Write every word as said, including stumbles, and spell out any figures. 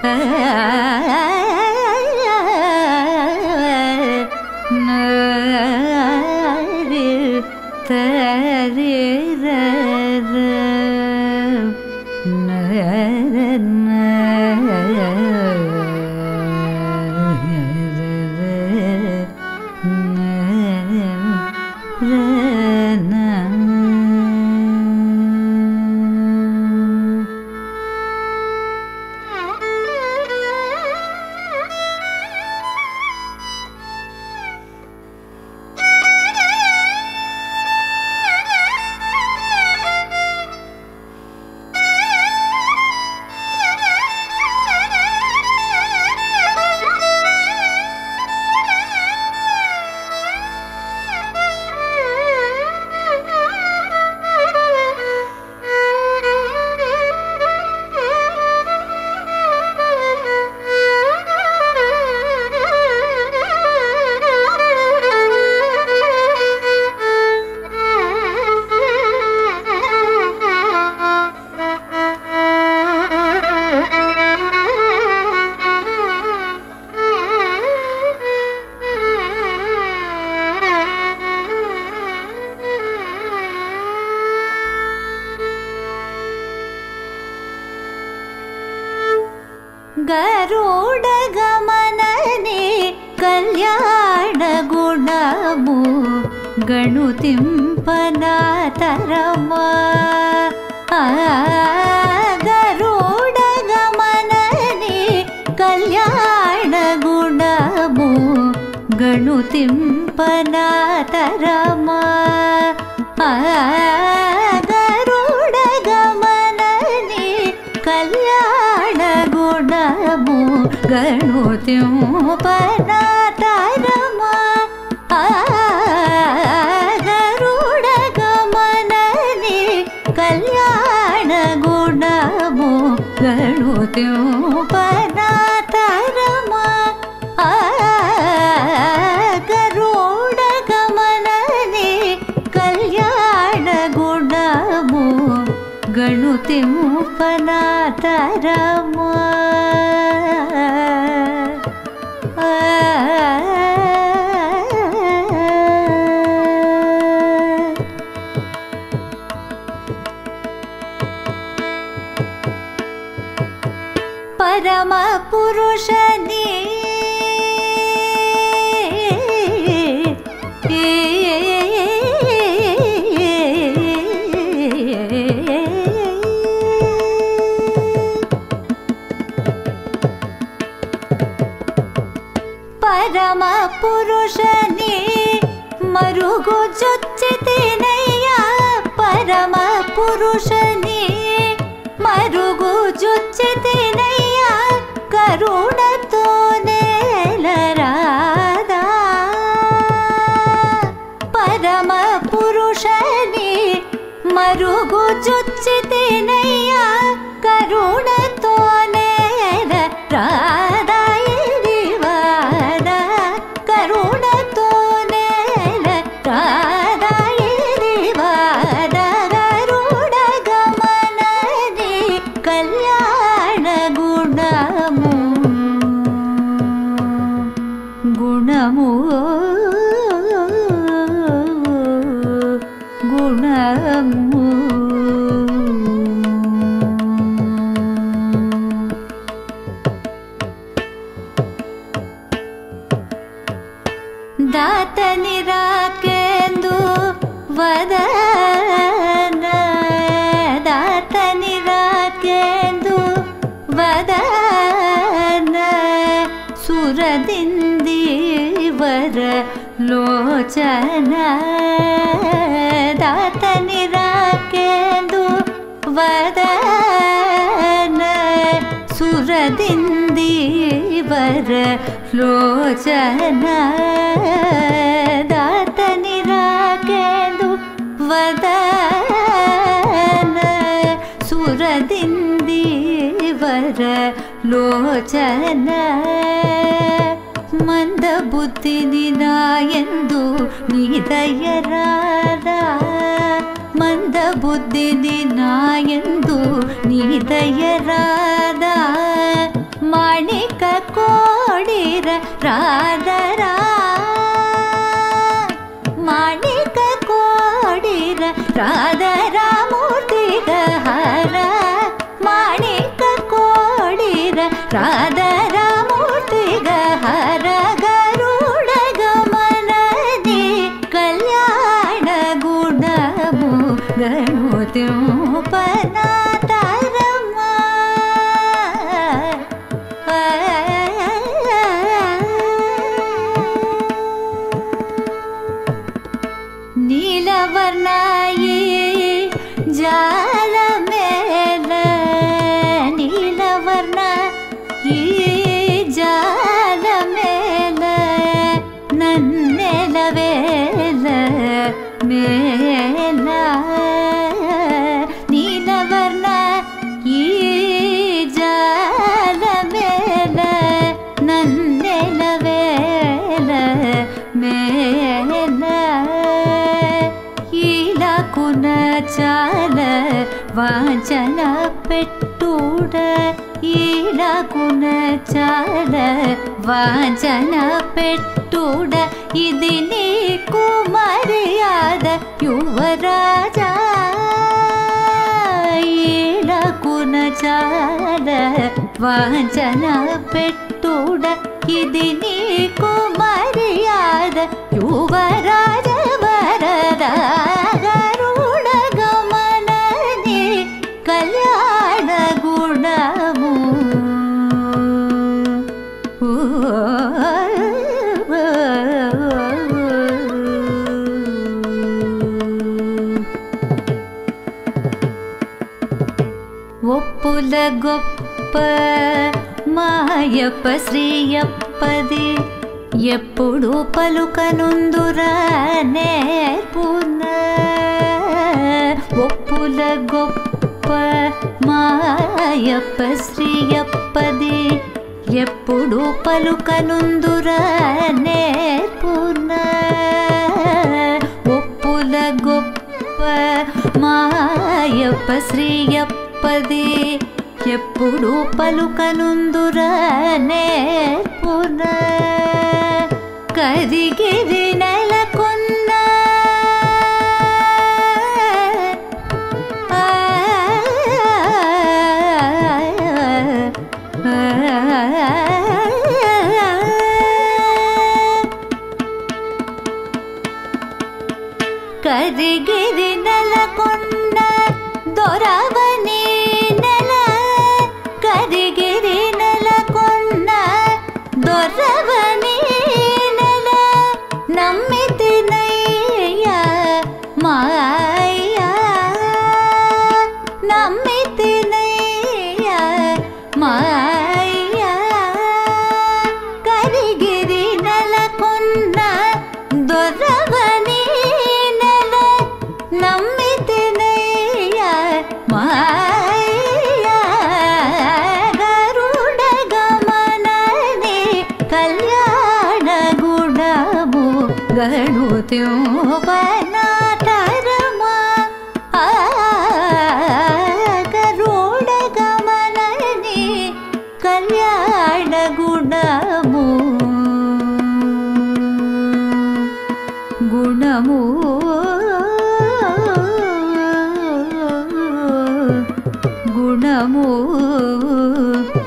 गरुडगमनने कल्याण गुणमु गणुतिंपनातरमा गरुडगमनने कल्याण गुणमु गणुतिंपनातरमा गरुडगमनने कल्याण गुणमु गणुतिंपनातरमा गरुडगमनने कल्याण गुणमु गणुतिंपनातरमा गरुडगमनने कल्याण गुणमु गणुतिंपनातरमा परम पुरुषने परम पुरुषने मरुगु जुच्चितिनैया परम पुरुषने मरुगु जुच्चितिनैया करुणतो नेलरादा परम पुरुषने मरुगु जुच्चितिनैया करुणतो नेलरादा गुणमु गुणमु दातनिराकेंदु वदन दातनिराकेंदु वदन सुरदिंदीवर लोचन दातनिराकेंदु वदन सुरदिंदीवर लोचन दातनिराकेंदु वदन सुरदिंदीवर लोचन मंद बुद्धि निनायंदु निदयरादा मंद बुद्धि निनायंदु निदयरादा మాణిక కోడిర రాధరా మాణిక కోడిర రాధరా మూర్తిగ హర మాణిక కోడిర రాధరా మూర్తిగ హర గరుడ గమనది కళ్యాణ గుణము గణుత్యుపనాతరమా నీలవర్ణాయి జాలమేల నీలవర్ణ ఈ జాలమేల నన్నెలవేల మేల నీలవర్ణ ఈ జాలమేల నన్నెలవేల మేల ఈలకున చాల వాంఛన పెట్టుడ ఈలకున చాల వాంఛన పెట్టుడ ఇది నీకు మర్యాద యువరాజా ఈలకున చాల వాంఛన పెట్టుడ ఇది నీకు మర్యాద యువరాజ వరద గరుడ గమనని కళ్యాణ గుణము ఒప్పుల గొప్ప మాయప్ప శ్రీయప్పది ఎప్పుడు పలుకనుందురా నేర్పున ఒప్పుల గొప్ప మాయప్ప శ్రీయప్పది ఎప్పుడు పలుకనుందురా నేర్పున ఒప్పుల గొప్ప మాయప్ప శ్రీయప్పది ఎప్పుడు పలుకనుందురా నేర్పున కరిగిరి నెలకొన్న కరిగిరి నెలకొన్న దొరవని నెల కరిగిరి నెలకొన్న దొరవని నెల నమ్మితినయ్య మాయ నమ్మితినయ్య మాయ కరిగిరి నెలకొన్న దొరవని నెల నమ్మితినయ్య మాయ గరుడ గమనని కళ్యాణ గుణము గణుత్యుపనాతరమా గరుడ గమనని కళ్యాణ గుణము గుణము గుణము